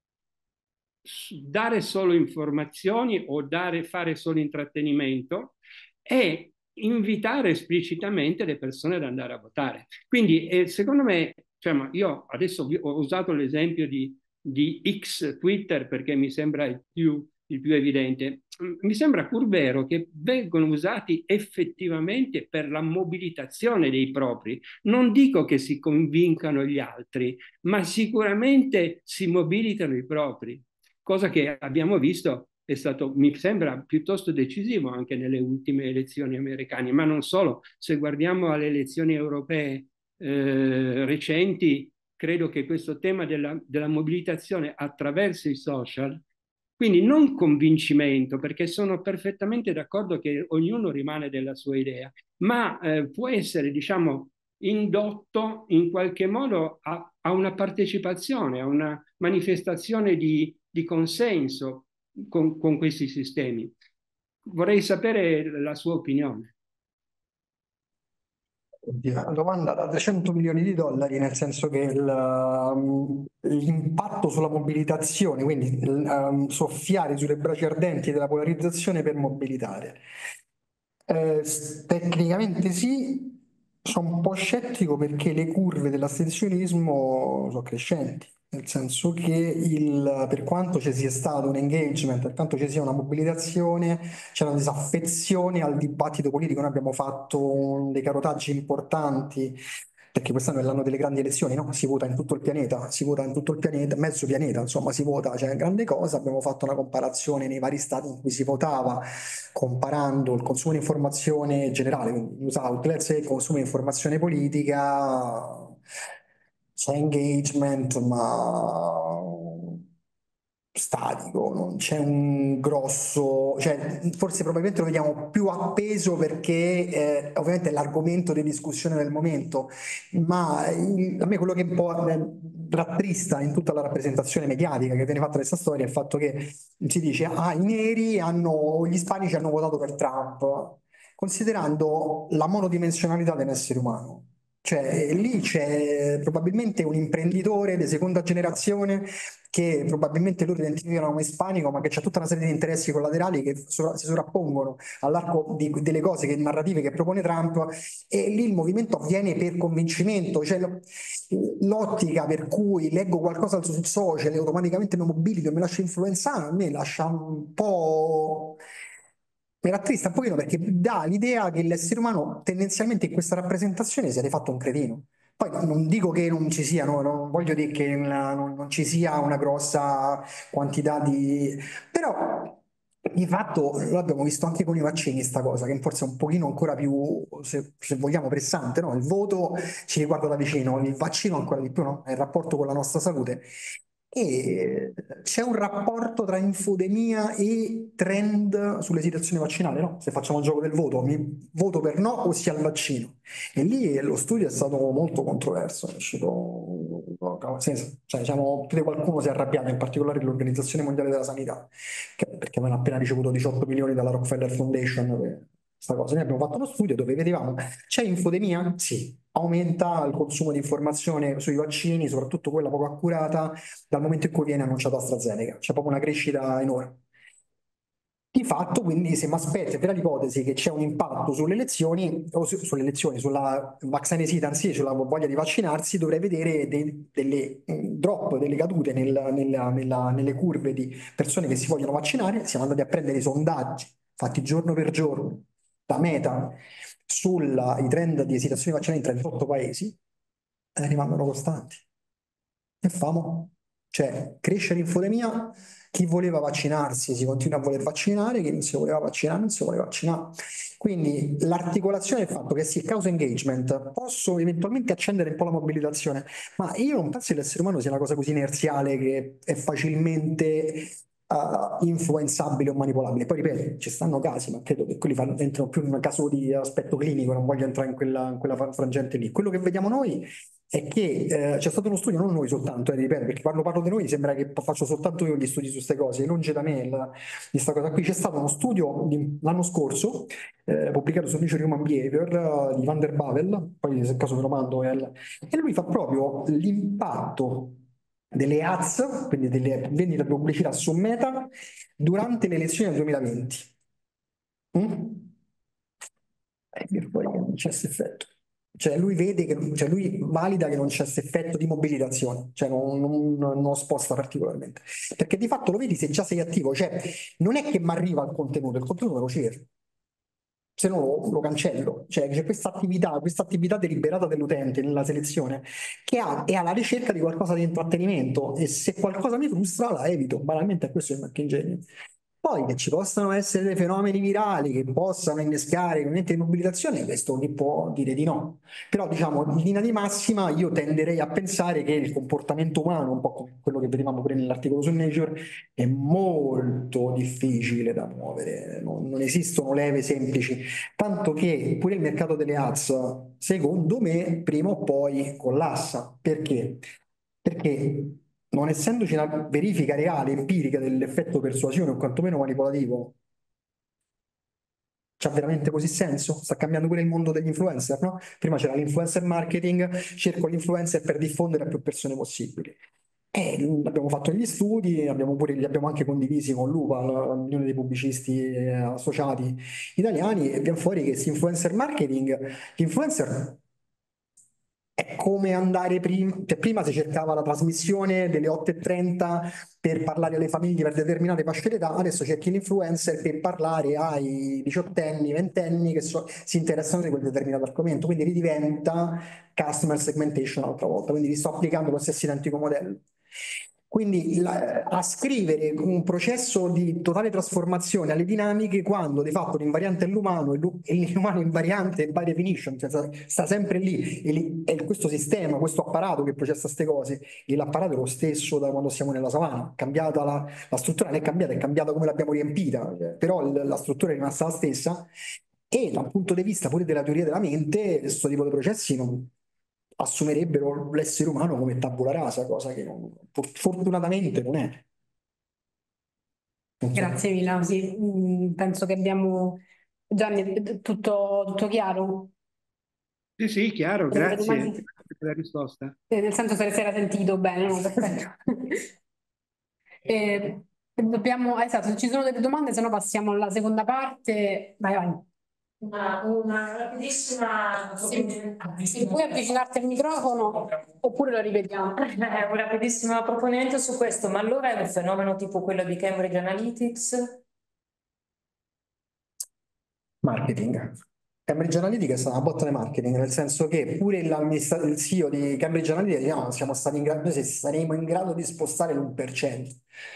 dare solo informazioni o dare, fare solo intrattenimento e invitare esplicitamente le persone ad andare a votare. Quindi eh, secondo me, cioè, io adesso ho usato l'esempio di, di X Twitter perché mi sembra il più, il più evidente. Mi sembra pur vero che vengono usati effettivamente per la mobilitazione dei propri. Non dico che si convincano gli altri, ma sicuramente si mobilitano i propri, cosa che abbiamo visto è stato, mi sembra, piuttosto decisivo anche nelle ultime elezioni americane, ma non solo. Se guardiamo alle elezioni europee eh, recenti, credo che questo tema della, della mobilitazione attraverso i social, quindi non convincimento, perché sono perfettamente d'accordo che ognuno rimane della sua idea, ma eh, può essere, diciamo, indotto in qualche modo a, a una partecipazione, a una manifestazione di, di consenso con, con questi sistemi. Vorrei sapere la sua opinione. La domanda da trecento milioni di dollari, nel senso che il, l'impatto sulla mobilitazione, quindi um, soffiare sulle braci ardenti della polarizzazione per mobilitare. Eh, tecnicamente sì, sono un po' scettico perché le curve dell'astensionismo sono crescenti. nel senso che il, per quanto ci sia stato un engagement, per quanto ci sia una mobilitazione, c'è una disaffezione al dibattito politico. Noi abbiamo fatto un- dei carotaggi importanti, perché quest'anno è l'anno delle grandi elezioni, no? Si vota in tutto il pianeta, si vota in tutto il pianeta, mezzo pianeta, insomma, si vota, cioè grande cosa. Abbiamo fatto una comparazione nei vari stati in cui si votava, comparando il consumo di informazione generale, quindi news outlets, e il consumo di informazione politica. C'è engagement, ma statico, non c'è un grosso, cioè forse probabilmente lo vediamo più appeso perché eh, ovviamente è l'argomento di discussione del momento, ma il- a me quello che un po' eh, rattrista in tutta la rappresentazione mediatica che viene fatta di questa storia è il fatto che si dice ah, i neri hanno, gli ispanici hanno votato per Trump, considerando la monodimensionalità dell'essere umano. Cioè, lì c'è probabilmente un imprenditore di seconda generazione che probabilmente loro identificano come ispanico, ma che c'è tutta una serie di interessi collaterali che sovra- si sovrappongono all'arco di- delle cose, che, narrative che propone Trump, e lì il movimento avviene per convincimento. Cioè, lo- l'ottica per cui leggo qualcosa sul social e automaticamente mi mobilito e mi lascio influenzare, a me lascia un po'. Mi rattrista un pochino perché dà l'idea che l'essere umano tendenzialmente in questa rappresentazione sia di fatto un cretino. Poi non dico che non ci sia, no, non voglio dire che la- non, non ci sia una grossa quantità di. Però di fatto l'abbiamo visto anche con i vaccini, sta cosa, che forse è un pochino ancora più, se, se vogliamo, pressante, no? Il voto ci riguarda da vicino, il vaccino ancora di più, no? È il rapporto con la nostra salute. E c'è un rapporto tra infodemia e trend sulle situazioni vaccinali, no? Se facciamo il gioco del voto, mi voto per no o sia al vaccino. E lì lo studio è stato molto controverso, è uscito, no, sì, cioè, diciamo, più di qualcuno si è arrabbiato, in particolare l'Organizzazione Mondiale della Sanità, che- perché avevano appena ricevuto diciotto milioni dalla Rockefeller Foundation per questa cosa. Noi abbiamo fatto uno studio dove vedevamo, c'è infodemia? Sì. Aumenta il consumo di informazione sui vaccini, soprattutto quella poco accurata, dal momento in cui viene annunciato AstraZeneca. C'è proprio una crescita enorme. Di fatto, quindi, se mi aspetto, per l'ipotesi che c'è un impatto sulle elezioni, o su- sulle elezioni, sulla vaccine hesitancy, sulla voglia di vaccinarsi, dovrei vedere dei- delle mm, drop, delle cadute nel- nella- nella- nelle curve di persone che si vogliono vaccinare. Siamo andati a prendere i sondaggi fatti giorno per giorno da Meta sui trend di esitazioni vaccinali in trentotto paesi, e rimangono costanti. E famo? Cioè, cresce l'infodemia, chi voleva vaccinarsi si continua a voler vaccinare, chi non si voleva vaccinare non si voleva vaccinare. Quindi l'articolazione del fatto che sì, causa engagement, posso eventualmente accendere un po' la mobilitazione, ma io non penso che l'essere umano sia una cosa così inerziale che è facilmente uh, influenzabile o manipolabile. Poi ripeto, ci stanno casi, ma credo che quelli fanno- entrano più in un caso di aspetto clinico, non voglio entrare in quella, in quella frangente lì. Quello che vediamo noi è che eh, c'è stato uno studio, non noi soltanto, eh, ripeto, perché quando parlo di noi sembra che faccio soltanto io gli studi su queste cose, non c'è da me la- di sta cosa qui. C'è stato uno studio di- l'anno scorso, eh, pubblicato sul Nature Human Behavior, eh, di Van der Bavel, poi se caso ve lo mando, eh, e lui fa proprio l'impatto delle ads, quindi delle vendite di pubblicità su Meta, durante le elezioni del duemilaventi. Mm? E viene fuori che non c'è questo effetto. Cioè lui vede che, cioè lui valida che non c'è questo effetto di mobilitazione, cioè non, non- non sposta particolarmente. Perché di fatto lo vedi se già sei attivo, cioè non è che mi arriva il contenuto, il contenuto me lo cerco, se no lo, lo cancello. Cioè c'è questa attività, questa attività deliberata dell'utente nella selezione che ha, è alla ricerca di qualcosa di intrattenimento, e se qualcosa mi frustra la evito. Banalmente è questo il marchingegno. Poi che ci possano essere dei fenomeni virali che possano innescare movimenti di mobilitazione, questo chi può dire di no. Però diciamo in linea di massima io tenderei a pensare che il comportamento umano, un po' come quello che vedevamo pure nell'articolo su Nature, è molto difficile da muovere, non, non esistono leve semplici, tanto che pure il mercato delle ads, secondo me, prima o poi collassa. Perché? Perché non essendoci una verifica reale, empirica dell'effetto persuasione o quantomeno manipolativo, c'ha veramente così senso? Sta cambiando pure il mondo degli influencer, no? Prima c'era l'influencer marketing, cerco l'influencer per diffondere a più persone possibili. E abbiamo fatto gli studi, abbiamo pure, li abbiamo anche condivisi con l'U P A, la- l'Unione dei Pubblicisti eh, Associati Italiani, e viene fuori che questo influencer marketing, l'influencer è come andare prima, cioè prima si cercava la trasmissione delle otto e trenta per parlare alle famiglie per determinate fasce d'età, adesso cerchi l'influencer per parlare ai diciottenni, ventenni che so- si interessano di quel determinato argomento, quindi ridiventa customer segmentation un'altra volta, quindi vi sto applicando lo stesso identico modello. Quindi la- a scrivere un processo di totale trasformazione alle dinamiche quando di fatto l'invariante è l'umano e l'u- e l'umano invariante by definition, cioè sta, sta sempre lì, e lì- è questo sistema, questo apparato che processa queste cose, e l'apparato è lo stesso da quando siamo nella savana, cambiata la, la struttura non è cambiata, è cambiata come l'abbiamo riempita, cioè, però il- la struttura è rimasta la stessa e dal punto di vista pure della teoria della mente, questo tipo di processi non assumerebbero l'essere umano come tabula rasa, cosa che non- fortunatamente non è. Non so. Grazie Mila, sì, mm, penso che abbiamo Gianni, tutto, tutto chiaro? Sì, sì, chiaro, Avete grazie. domande? Grazie per la risposta. Eh, nel senso se si era sentito bene, no? Perfetto. Eh, dobbiamo, esatto, se ci sono delle domande, se no passiamo alla seconda parte. Vai, vai. Una, una rapidissima. Se, se puoi avvicinarti al microfono oppure lo ripetiamo. Eh, un rapidissimo approfondimento su questo, ma allora è un fenomeno tipo quello di Cambridge Analytics? Marketing. Cambridge Analytica è stata una botta di marketing, nel senso che pure l'amministra- il C E O di Cambridge Analytica dice no, siamo stati in grado, noi se saremo in grado di spostare l'uno per cento,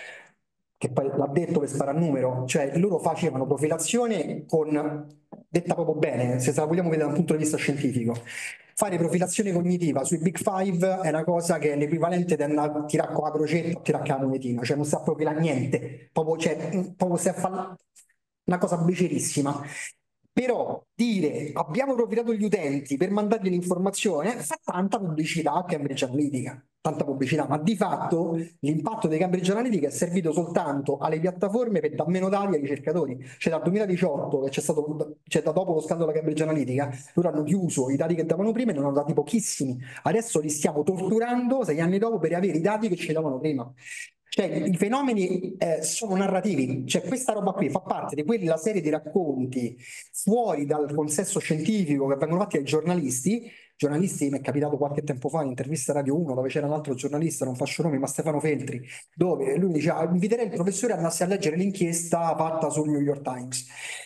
che poi l'ha detto per stare a numero, cioè loro facevano profilazione con, detta proprio bene, se la vogliamo vedere da un punto di vista scientifico, fare profilazione cognitiva sui Big Five è una cosa che è l'equivalente di andare a tirare con la crocetta o tirare con la monetina, cioè non sta a profilare niente, proprio, cioè, proprio stai a fare una cosa becerissima. Però dire abbiamo profilato gli utenti per mandargli l'informazione fa tanta pubblicità a Cambridge Analytica, tanta pubblicità, ma di fatto l'impatto di Cambridge Analytica è servito soltanto alle piattaforme per dare meno dati ai ricercatori. Cioè dal duemiladiciotto, che c'è stato, cioè da dopo lo scandalo della Cambridge Analytica, loro hanno chiuso i dati che davano prima e ne hanno dati pochissimi. Adesso li stiamo torturando sei anni dopo per avere i dati che ci davano prima. Cioè, i fenomeni eh, sono narrativi, cioè questa roba qui fa parte di quella serie di racconti fuori dal consesso scientifico che vengono fatti dai giornalisti. Giornalisti, mi è capitato qualche tempo fa un'intervista a Radio uno dove c'era un altro giornalista, non faccio nomi, ma Stefano Feltri, dove lui diceva inviterei il professore a andarsi a leggere l'inchiesta fatta sul New York Times.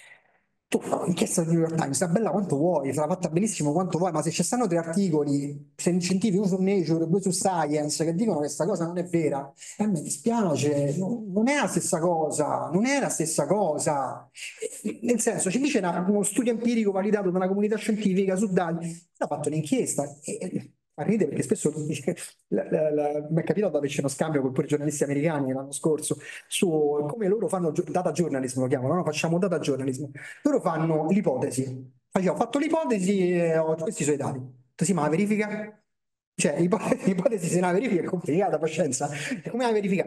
Tu, l'inchiesta del New York Times è bella quanto vuoi, sarà fatta benissimo quanto vuoi, ma se ci stanno tre articoli scientifici, uno su Nature, due su Science, che dicono che questa cosa non è vera, a me dispiace, non, non è la stessa cosa, non è la stessa cosa. Nel senso, ci dice una- uno studio empirico validato da una comunità scientifica su dati, ha fatto un'inchiesta. E, e, fa ridere perché spesso la- la- la- mi è capitato di averci uno scambio con pure giornalisti americani l'anno scorso su come loro fanno gio- data journalism, lo chiamano, no? Facciamo data journalism. Loro fanno l'ipotesi. Faccio, ho fatto l'ipotesi e ho questi sono i dati. Sì, ma la verifica? Cioè, l'ipotesi, l'ipotesi se la verifica è complicata, pazienza. Come la verifica?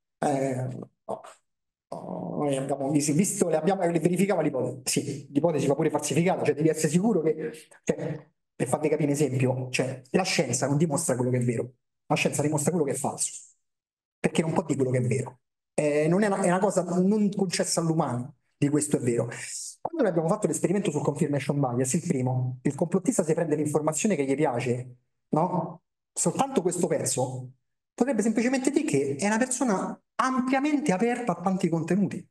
Eh, no. No, noi abbiamo vis- visto, le abbiamo le verificava l'ipotesi. Sì, l'ipotesi va pure falsificata, cioè devi essere sicuro che, cioè, per farvi capire un esempio, cioè, la scienza non dimostra quello che è vero, la scienza dimostra quello che è falso, perché non può dire quello che è vero. Eh, non è una, è una cosa non concessa all'umano, di questo è vero. Quando noi abbiamo fatto l'esperimento sul confirmation bias, il primo, il complottista si prende l'informazione che gli piace, no? Soltanto questo pezzo potrebbe semplicemente dire che è una persona ampiamente aperta a tanti contenuti.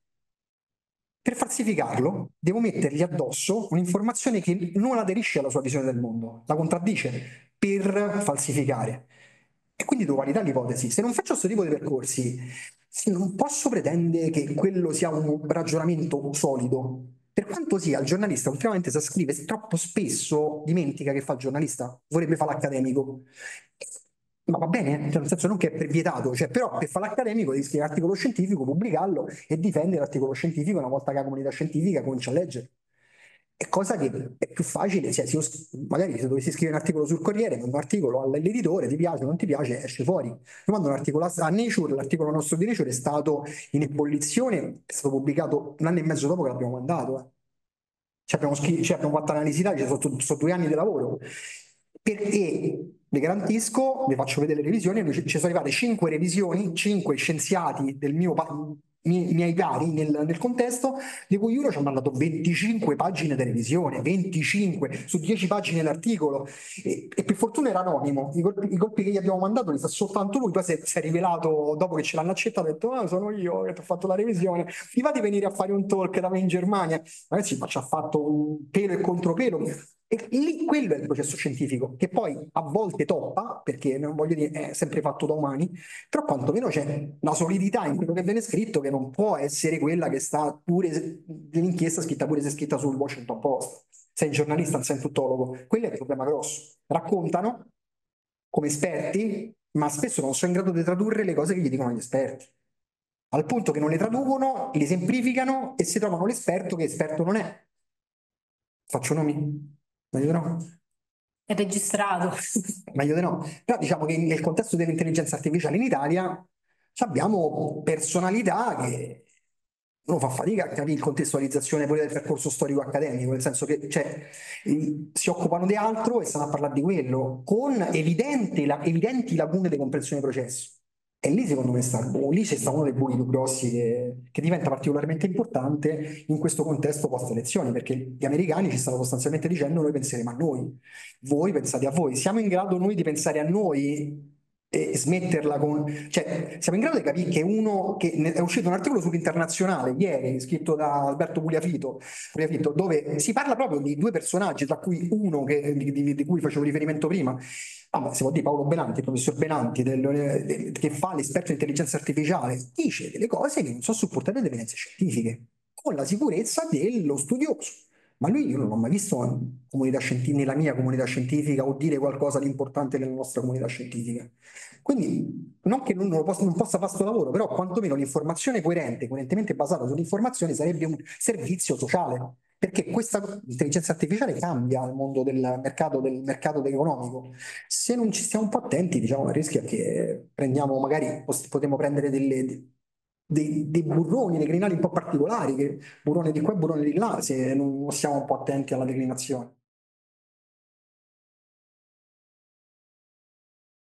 Per falsificarlo, devo mettergli addosso un'informazione che non aderisce alla sua visione del mondo, la contraddice per falsificare. E quindi devo validare l'ipotesi. Se non faccio questo tipo di percorsi, sì, non posso pretendere che quello sia un ragionamento solido. Per quanto sia, il giornalista ultimamente sa scrivere troppo spesso, dimentica che fa il giornalista, vorrebbe fare l'accademico. Ma va bene, cioè, nel senso non che è per vietato, cioè, però per fare l'accademico devi scrivere l'articolo scientifico, pubblicarlo e difendere l'articolo scientifico una volta che la comunità scientifica comincia a leggere. È cosa che è più facile, cioè, se io, magari se dovessi scrivere un articolo sul Corriere, mando un articolo all'editore, ti piace o non ti piace, esce fuori. Io mando un articolo a Nature, l'articolo nostro di Nature è stato in ebollizione, è stato pubblicato un anno e mezzo dopo che l'abbiamo mandato. Eh. Ci abbiamo, scritto, ci abbiamo fatto analisi dati, sono, sono due anni di lavoro. Perché vi garantisco, vi faccio vedere le revisioni, ci sono arrivate cinque revisioni, cinque scienziati del mio, miei, miei cari nel, nel contesto, di cui uno ci ha mandato venticinque pagine di revisione, venticinque su dieci pagine l'articolo, e, e per fortuna era anonimo. I colpi, i colpi che gli abbiamo mandato li sa soltanto lui, poi si è, si è rivelato dopo che ce l'hanno accettato, ha detto: ah, sono io che ti ho fatto la revisione, mi va di venire a fare un talk da me in Germania. Ragazzi, ma ci ha fatto un pelo e contropelo. E lì quello è il processo scientifico, che poi a volte toppa, perché non voglio dire è sempre fatto da umani, però quantomeno c'è una solidità in quello che viene scritto che non può essere quella che sta pure se- dell'inchiesta scritta pure se scritta sul Washington Post. Sei un giornalista, non sei un tuttologo. Quello è il problema grosso. Raccontano come esperti, ma spesso non sono in grado di tradurre le cose che gli dicono gli esperti. Al punto che non le traducono, le semplificano e si trovano l'esperto che esperto non è. Faccio nomi? Meglio di no. È registrato. Meglio di no. Però diciamo che nel contesto dell'intelligenza artificiale in Italia abbiamo personalità che uno fa fatica a capire la contestualizzazione pure del percorso storico accademico, nel senso che cioè, eh, si occupano di altro e stanno a parlare di quello, con evidente, la- evidenti lacune di comprensione dei processi. E lì secondo me sta, il bu- lì c'è sta uno dei buchi più grossi che, che diventa particolarmente importante in questo contesto post-elezioni, perché gli americani ci stanno sostanzialmente dicendo: noi penseremo a noi, voi pensate a voi. Siamo in grado noi di pensare a noi e smetterla con... Cioè, siamo in grado di capire che uno... che ne- è uscito un articolo sull'Internazionale ieri, scritto da Alberto Pugliafito, Pugliafito, dove si parla proprio di due personaggi, tra cui uno che- di, di- di cui facevo riferimento prima. Ah, ma si può dire Paolo Benanti, il professor Benanti, del- del- che fa l'esperto in intelligenza artificiale, dice delle cose che non sono supportate da evidenze scientifiche, con la sicurezza dello studioso. Ma lui io non l'ho mai visto in comunità scientifica, nella mia comunità scientifica o dire qualcosa di importante nella nostra comunità scientifica. Quindi non che non, lo possa, non possa fare questo lavoro, però quantomeno l'informazione coerente, coerentemente basata sull'informazione, sarebbe un servizio sociale. Perché questa intelligenza artificiale cambia il mondo del mercato, del mercato economico. Se non ci stiamo un po' attenti, diciamo, il rischio è che prendiamo, magari potremmo prendere delle, dei, dei burroni, dei crinali un po' particolari, che burrone di qua e burrone di là, se non stiamo un po' attenti alla declinazione.